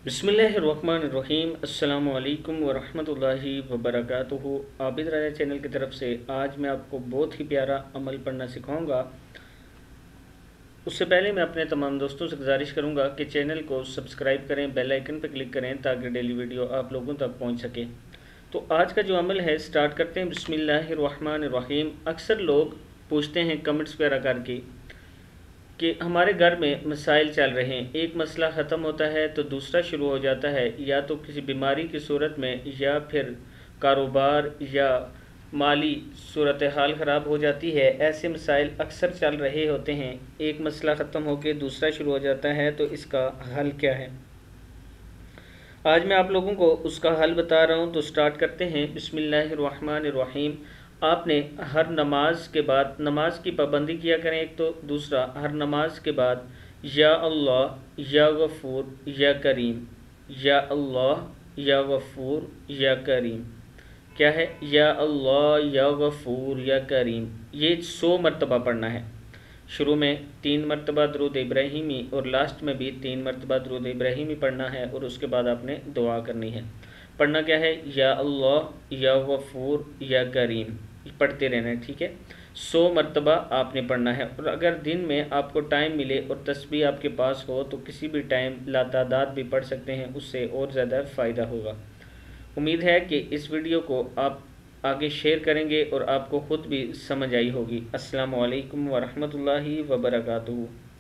बिस्मिल्लाहिर्रहमानिर्रहीम। अस्सलामु अलैकुम वरहमतुल्लाहि वबरकातुहू। आबिद राजा चैनल की तरफ से आज मैं आपको बहुत ही प्यारा अमल पढ़ना सिखाऊंगा। उससे पहले मैं अपने तमाम दोस्तों से गुजारिश करूंगा कि चैनल को सब्सक्राइब करें, बेल आइकन पर क्लिक करें ताकि डेली वीडियो आप लोगों तक पहुंच सके। तो आज का जो अमल है स्टार्ट करते हैं। बिस्मिल्लाहिर्रहमानिर्रहीम। अक्सर लोग पूछते हैं कमेंट्स वगैरह करके कि हमारे घर में मसाइल चल रहे हैं, एक मसला ख़त्म होता है तो दूसरा शुरू हो जाता है, या तो किसी बीमारी की सूरत में या फिर कारोबार या माली सूरत हाल ख़राब हो जाती है। ऐसे मसाइल अक्सर चल रहे होते हैं, एक मसला ख़त्म होकर दूसरा शुरू हो जाता है, तो इसका हल क्या है? आज मैं आप लोगों को उसका हल बता रहा हूँ। तो स्टार्ट करते हैं। बिस्मिल्लाहिर्रहमानिर्रहीम। आपने हर नमाज के बाद नमाज की पाबंदी किया करें एक, तो दूसरा हर नमाज के बाद या अल्लाह या गफ़ूर या करीम, या अल्लाह या गफ़ूर या करीम, क्या है? या अल्लाह या गफ़ूर या करीम, ये 100 मरतबा पढ़ना है। शुरू में 3 मरतबा दरूद इब्राहिमी और लास्ट में भी 3 मरतबा दरूद इब्राहिमी पढ़ना है, और उसके बाद आपने दुआ करनी है। पढ़ना क्या है? या अल्लाह या गफ़ूर या करीम, पढ़ते रहना है, ठीक है। 100 मरतबा आपने पढ़ना है। और अगर दिन में आपको टाइम मिले और तस्बीह आपके पास हो तो किसी भी टाइम लातादाद भी पढ़ सकते हैं, उससे और ज़्यादा फ़ायदा होगा। उम्मीद है कि इस वीडियो को आप आगे शेयर करेंगे और आपको ख़ुद भी समझ आई होगी। अस्सलामु अलैकुम वरहमतुल्लाहि वबरकातुहू।